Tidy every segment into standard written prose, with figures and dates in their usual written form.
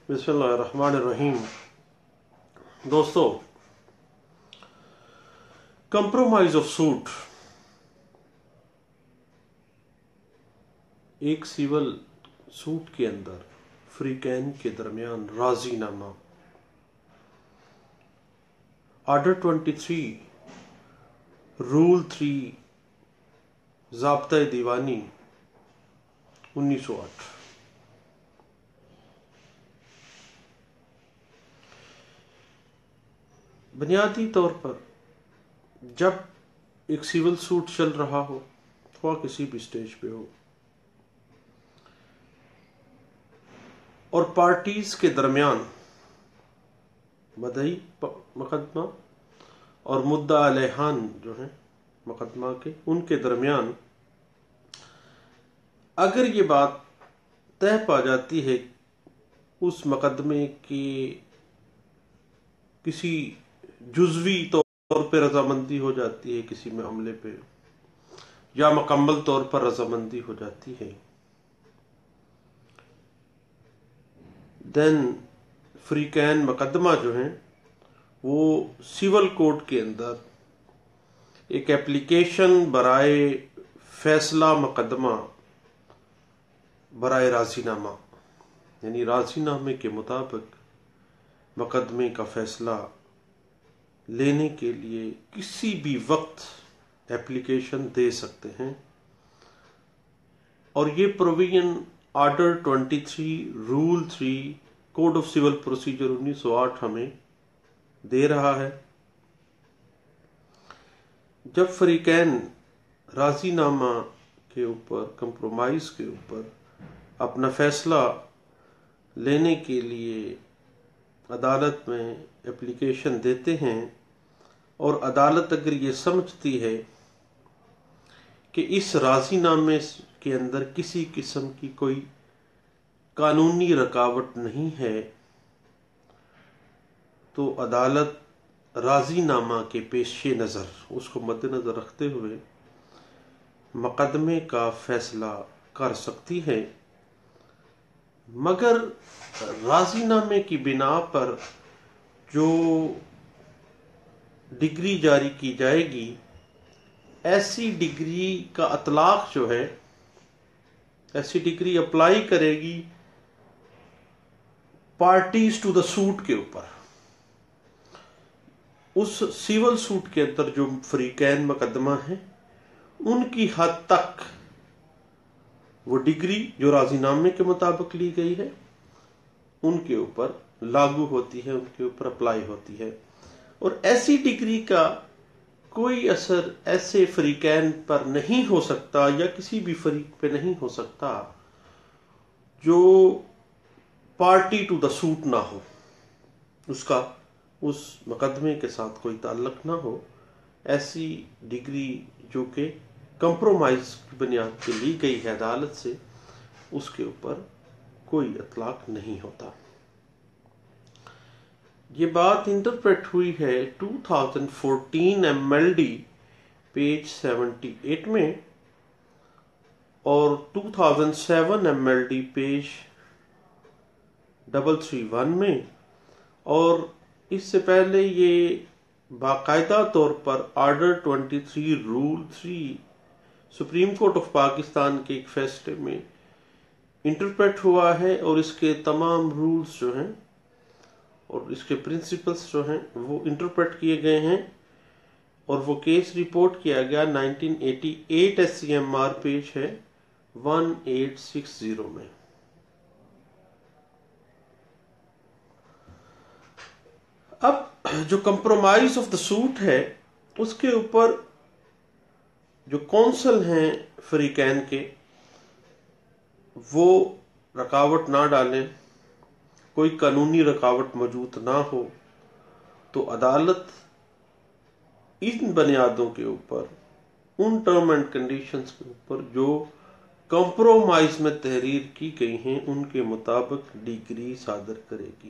बिस्मिल्लाहिर्रहमानिर्रहीम। दोस्तों, compromise of suit एक सिविल सूट के अंदर फ्रीकैन के दरमियान राजीनामा आर्डर 23 रूल 3 ज़ाब्ता दीवानी 1908। बुनियादी तौर पर जब एक सिविल सूट चल रहा हो अथवा किसी भी स्टेज पे हो और पार्टीज के दरमियान मदई मुकदमा और मुद्दा अलैहान जो है मुकदमा के उनके दरमियान अगर ये बात तय पा जाती है उस मुकदमे की किसी जुज़वी तौर पे रजामंदी हो जाती है, किसी मामले पे या मुकम्मल तौर पर रजामंदी हो जाती है, देन फ्रीकैन मुकदमा जो है वो सिविल कोर्ट के अंदर एक एप्लीकेशन बराए फैसला मुकदमा बराए राजीनामा यानी राजीनामे के मुताबिक मुकदमे का फैसला लेने के लिए किसी भी वक्त एप्लीकेशन दे सकते हैं। और ये provision order 23 rule 3 code of civil procedure 1908 हमें दे रहा है। जब फ्रीकैन राजीनामा के ऊपर, कंप्रोमाइज के ऊपर अपना फैसला लेने के लिए अदालत में एप्लीकेशन देते हैं और अदालत अगर ये समझती है कि इस राजीनामे के अंदर किसी किस्म की कोई कानूनी रुकावट नहीं है, तो अदालत राजीनामा के पेशे नज़र उसको मद्देनज़र रखते हुए मुकदमे का फैसला कर सकती है। मगर राजीनामे की बिना पर जो डिग्री जारी की जाएगी, ऐसी डिग्री का अतलाक जो है, ऐसी डिग्री अप्लाई करेगी पार्टीज टू द सूट के ऊपर। उस सिविल सूट के अंदर जो फ्रीकैन मुकदमा है उनकी हद तक वो डिग्री जो राजीनामे के मुताबिक ली गई है उनके ऊपर लागू होती है, उनके ऊपर अप्लाई होती है। और ऐसी डिग्री का कोई असर ऐसे फ्रीकैन पर नहीं हो सकता या किसी भी फरीक पे नहीं हो सकता जो पार्टी टू द सूट ना हो, उसका उस मुकदमे के साथ कोई ताल्लुक ना हो। ऐसी डिग्री जो कि कंप्रोमाइज की बुनियाद पे ली गई है अदालत से, उसके ऊपर कोई इतलाक नहीं होता। ये बात इंटरप्रेट हुई है 2014 MLD पेज 78 में और 2007 MLD पेज 331 में, और इससे पहले ये बाकायदा तौर पर order 23 rule 3 Supreme Court of Pakistan के एक फैसले में इंटरप्रेट हुआ है। और इसके तमाम रूल्स जो हैं और इसके प्रिंसिपल्स जो हैं वो इंटरप्रेट किए गए हैं और वो केस रिपोर्ट किया गया 1988 SCMR पेज है 1860 में। अब जो कंप्रोमाइज ऑफ द सूट है उसके ऊपर जो कौंसल हैं फ्रीकैन के वो रुकावट ना डालें, कोई कानूनी रुकावट मौजूद ना हो, तो अदालत इन बुनियादों के ऊपर, उन टर्म एंड कंडीशंस के ऊपर जो कंप्रोमाइज में तहरीर की गई हैं उनके मुताबिक डिग्री सादर करेगी।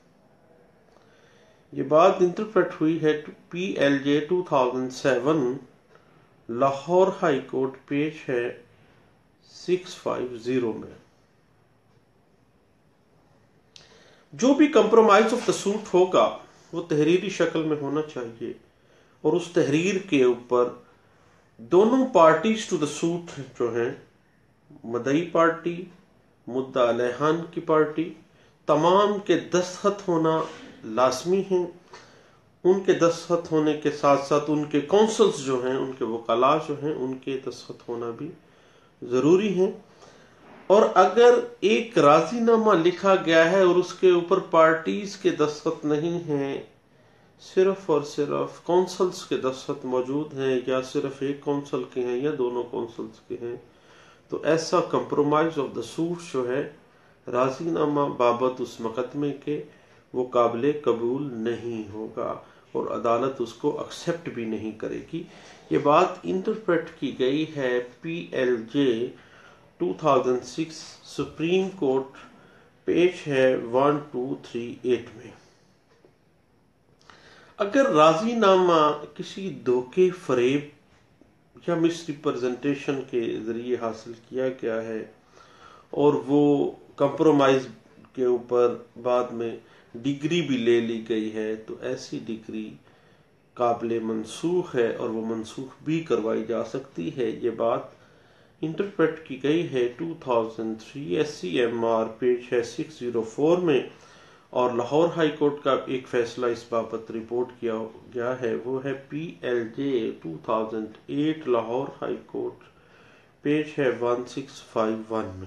ये बात इंटरप्रेट हुई है PLJ 2007 Lahore high court page है 650 में। जो भी कंप्रोमाइज ऑफ द सूट होगा वो तहरीरी शक्ल में होना चाहिए और उस तहरीर के ऊपर दोनों पार्टीज टू द सूट जो हैं, मदई पार्टी, मुद्दा अलैहान की पार्टी, तमाम के दस्तखत होना लाजमी है। उनके दस्तखत होने के साथ साथ उनके काउंसल्स जो हैं, उनके वकाला जो हैं, उनके दस्तखत होना भी जरूरी है। और अगर एक राजीनामा लिखा गया है और उसके ऊपर पार्टीज के दस्तखत नहीं हैं, सिर्फ और सिर्फ काउंसल्स के दस्तखत मौजूद हैं, या सिर्फ एक काउंसिल के हैं या दोनों काउंसल्स के हैं, तो ऐसा कंप्रोमाइज ऑफ द सूट जो है राजीनामा बाबत उस मुकदमे के, वो काबिल कबूल नहीं होगा और अदालत उसको एक्सेप्ट भी नहीं करेगी। ये बात इंटरप्रेट की गई है PLJ 2006 सुप्रीम कोर्ट, पेज है 1238 में। अगर राजीनामा किसी धोखे, फरेब या मिसरिप्रेजेंटेशन के जरिए हासिल किया गया है और वो कंप्रोमाइज के ऊपर बाद में डिग्री भी ले ली गई है, तो ऐसी डिग्री काबिल मनसूख है और वो मनसूख भी करवाई जा सकती है। ये बात इंटरप्रेट की गई है 2003 SCMR पेज है 604 में, और लाहौर हाई कोर्ट का एक फैसला इस बाबत रिपोर्ट किया गया है, वो है PLJ 2008 Lahore high court, page है 1651 में।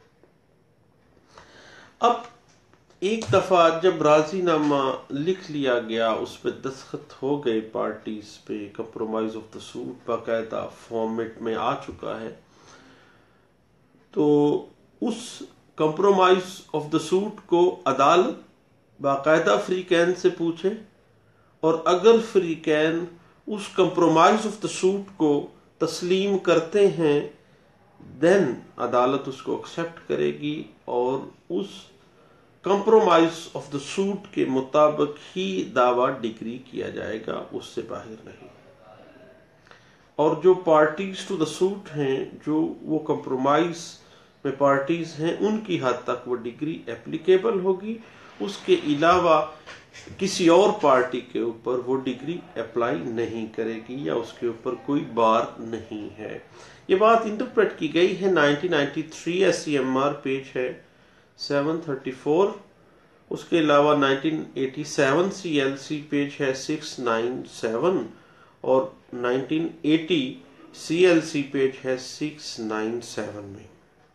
अब एक दफा जब राजीनामा लिख लिया गया, उस पर दस्तखत हो गए पार्टीज पे, कंप्रोमाइज ऑफ द सूट बाकायदा फॉर्मेट में आ चुका है, तो उस कंप्रोमाइज ऑफ द सूट को अदालत बाकायदा फ्री कैन से पूछे, और अगर फ्री कैन उस कंप्रोमाइज ऑफ द सूट को तस्लीम करते हैं, देन अदालत उसको एक्सेप्ट करेगी और उस कंप्रोमाइज ऑफ द सूट के मुताबिक ही दावा डिग्री किया जाएगा, उससे बाहर नहीं। और जो पार्टीज टू द सूट हैं, जो वो कंप्रोमाइज में पार्टीज हैं, उनकी हद तक वो डिग्री एप्लीकेबल होगी। उसके अलावा किसी और पार्टी के ऊपर वो डिग्री अप्लाई नहीं करेगी या उसके ऊपर कोई बार नहीं है। ये बात इंटरप्रेट की गई है 1993 SCMR पेज है 734। उसके अलावा 1987 CLC पेज है 697 और 1980 CLC पेज है 697 में।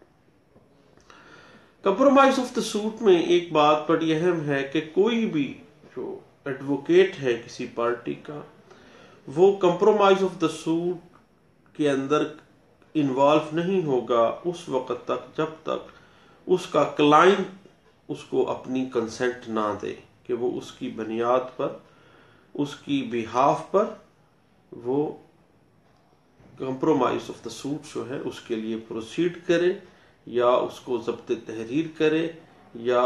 कंप्रोमाइज ऑफ द सूट में एक बात बड़ी अहम है कि कोई भी जो एडवोकेट है किसी पार्टी का, वो कंप्रोमाइज ऑफ द सूट के अंदर इन्वॉल्व नहीं होगा उस वक्त तक जब तक उसका क्लाइंट उसको अपनी कंसेंट ना दे कि वो उसकी बुनियाद पर, उसकी बिहाफ पर वो कंप्रोमाइज ऑफ द सूट जो है उसके लिए प्रोसीड करे या उसको ज़ब्त तहरीर करे या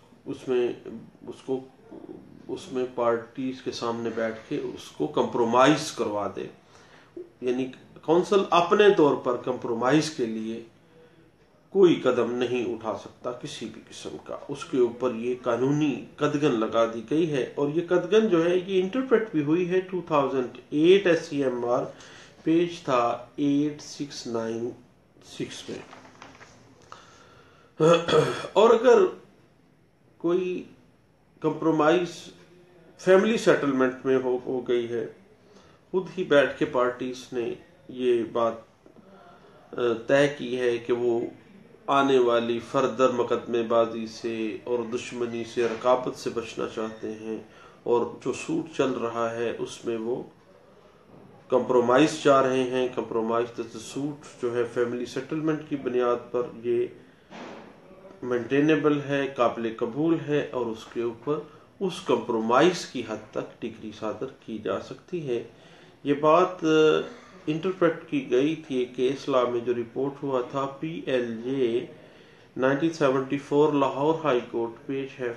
उसमें पार्टीज के सामने बैठ के उसको कंप्रोमाइज करवा दे। यानी काउंसिल अपने तौर पर कंप्रोमाइज के लिए कोई कदम नहीं उठा सकता किसी भी किस्म का, उसके ऊपर ये कानूनी कदगन लगा दी गई है। और ये कदगन जो है ये इंटरप्रेट भी हुई है 2008 SCMR पेज था 8696 में। और अगर कोई कंप्रोमाइज फैमिली सेटलमेंट में हो गई है, खुद ही बैठ के पार्टीज ने ये बात तय की है कि वो आने वाली फर्दर मुकदमेबाजी से और दुश्मनी से, रकाबत से बचना चाहते हैं, और जो सूट चल रहा है उसमें वो कंप्रोमाइज चाह रहे हैं। कंप्रोमाइज द सूट जो है फैमिली सेटलमेंट की बुनियाद पर ये मेंटेनेबल है, काबिल कबूल है, और उसके ऊपर उस कंप्रोमाइज की हद तक डिग्री सादर की जा सकती है। ये बात इंटरप्रेट की गई थी एक केस लॉ में जो रिपोर्ट हुआ था PLJ 1974 Lahore high court, page है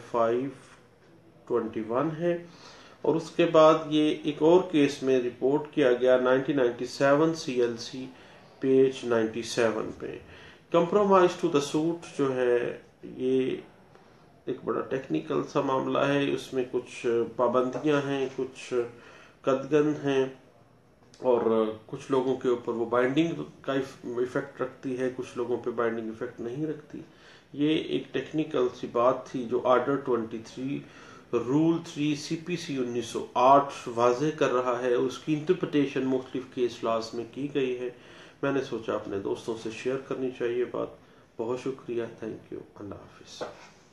521 है। और उसके बाद ये एक और केस में रिपोर्ट किया गया 1997 CLC पेज 97 पे। कंप्रोमाइज टू द सूट जो है ये एक बड़ा टेक्निकल सा मामला है, उसमें कुछ पाबंदियां हैं, कुछ कदगन हैं और कुछ लोगों के ऊपर वो बाइंडिंग का इफेक्ट रखती है, कुछ लोगों पे बाइंडिंग इफेक्ट नहीं रखती। ये एक टेक्निकल सी बात थी जो आर्डर 23 रूल 3 CPC 1908 वाजे कर रहा है, उसकी इंटरप्रिटेशन मुख्तलिफ केस लॉज में की गई है। मैंने सोचा अपने दोस्तों से शेयर करनी चाहिए बात। बहुत शुक्रिया, थैंक यू, अल्लाह हाफिज।